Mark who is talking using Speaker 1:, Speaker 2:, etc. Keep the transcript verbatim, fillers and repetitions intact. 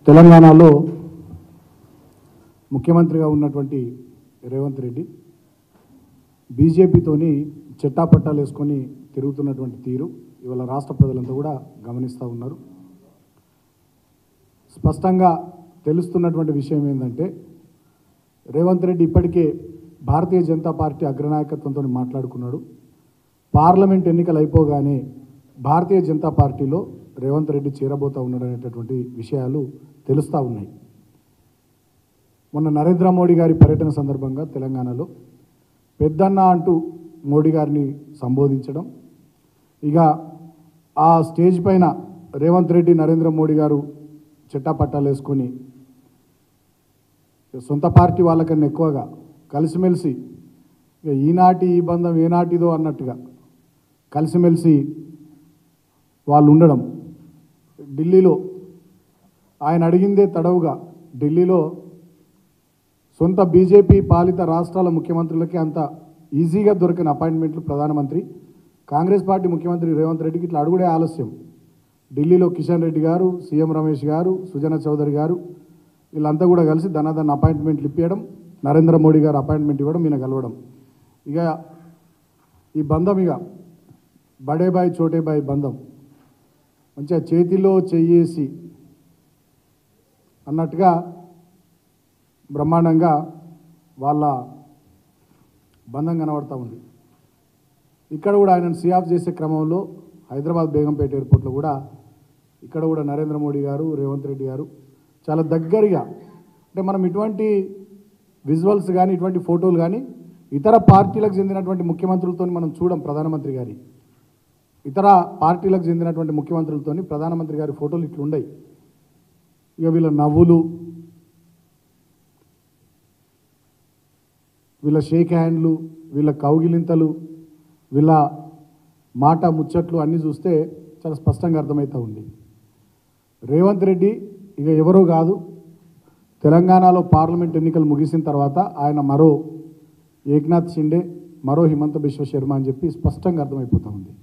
Speaker 1: తెలంగాణలో ముఖ్యమంత్రిగా ఉన్నటువంటి రేవంత్ రెడ్డి బీజేపీతోని చెట్టాపట్టాలు వేసుకొని తిరుగుతున్నటువంటి తీరు ఇవాళ రాష్ట్ర ప్రజలంతా కూడా గమనిస్తూ ఉన్నారు. స్పష్టంగా తెలుస్తున్నటువంటి విషయం ఏంటంటే రేవంత్ రెడ్డి ఇప్పటికే భారతీయ జనతా పార్టీ అగ్రనాయకత్వంతో మాట్లాడుకున్నాడు. పార్లమెంట్ ఎన్నికలు అయిపోగానే భారతీయ జనతా పార్టీలో రేవంత్ రెడ్డి చేరబోతూ ఉన్నాడు అనేటటువంటి విషయాలు తెలుస్తూ ఉన్నాయి. మొన్న నరేంద్ర మోడీ గారి పర్యటన సందర్భంగా తెలంగాణలో పెద్దన్న అంటూ మోడీ గారిని సంబోధించడం, ఇక ఆ స్టేజ్ పైన రేవంత్ రెడ్డి నరేంద్ర మోడీ గారు చెట్టాపట్టాలు వేసుకొని సొంత పార్టీ వాళ్ళకన్నా ఎక్కువగా కలిసిమెలిసి ఇక ఈనాటి ఈ బంధం ఏనాటిదో అన్నట్టుగా కలిసిమెలిసి వాళ్ళు ఉండడం, ఢిల్లీలో ఆయన అడిగిందే తడవుగా ఢిల్లీలో సొంత బీజేపీ పాలిత రాష్ట్రాల ముఖ్యమంత్రులకి అంత ఈజీగా దొరికిన అపాయింట్మెంట్లు ప్రధానమంత్రి కాంగ్రెస్ పార్టీ ముఖ్యమంత్రి రేవంత్ రెడ్డికి ఇట్లా అడుగుడే ఆలస్యం. ఢిల్లీలో కిషన్ రెడ్డి గారు, సీఎం రమేష్ గారు, సుజన చౌదరి గారు వీళ్ళంతా కూడా కలిసి ధనాధన అపాయింట్మెంట్లు ఇప్పించడం, నరేంద్ర మోడీ గారు అపాయింట్మెంట్ ఇవ్వడం, ఈయన కలవడం. ఇక ఈ బంధం ఇక బడే బాయ్ చోటే బాయ్ బంధం మంచిగా చేతిలో చెయ్యేసి అన్నట్టుగా బ్రహ్మాండంగా వాళ్ళ బంధం కనబడుతూ ఉంది. ఇక్కడ కూడా ఆయనను సీఆఫ్ చేసే క్రమంలో హైదరాబాద్ బేగంపేట ఎయిర్పోర్ట్లో కూడా ఇక్కడ కూడా నరేంద్ర మోడీ గారు, రేవంత్ రెడ్డి గారు చాలా దగ్గరగా, అంటే మనం ఇటువంటి విజువల్స్ కానీ ఇటువంటి ఫోటోలు కానీ ఇతర పార్టీలకు చెందినటువంటి ముఖ్యమంత్రులతో మనం చూడం. ప్రధానమంత్రి గారి ఇతర పార్టీలకు చెందినటువంటి ముఖ్యమంత్రులతో ప్రధానమంత్రి గారి ఫోటోలు ఇట్లుండయి. ఇక వీళ్ళ నవ్వులు, వీళ్ళ షేక్ హ్యాండ్లు, వీళ్ళ కౌగిలింతలు, వీళ్ళ మాట ముచ్చట్లు అన్నీ చూస్తే చాలా స్పష్టంగా అర్థమవుతూ ఉంది. రేవంత్ రెడ్డి ఇక ఎవరో కాదు, తెలంగాణలో పార్లమెంట్ ఎన్నికలు ముగిసిన తర్వాత ఆయన మరో ఏక్నాథ్ షిండే, మరో హిమంత బిశ్వ శర్మ అని చెప్పి స్పష్టంగా అర్థమైపోతూ ఉంది.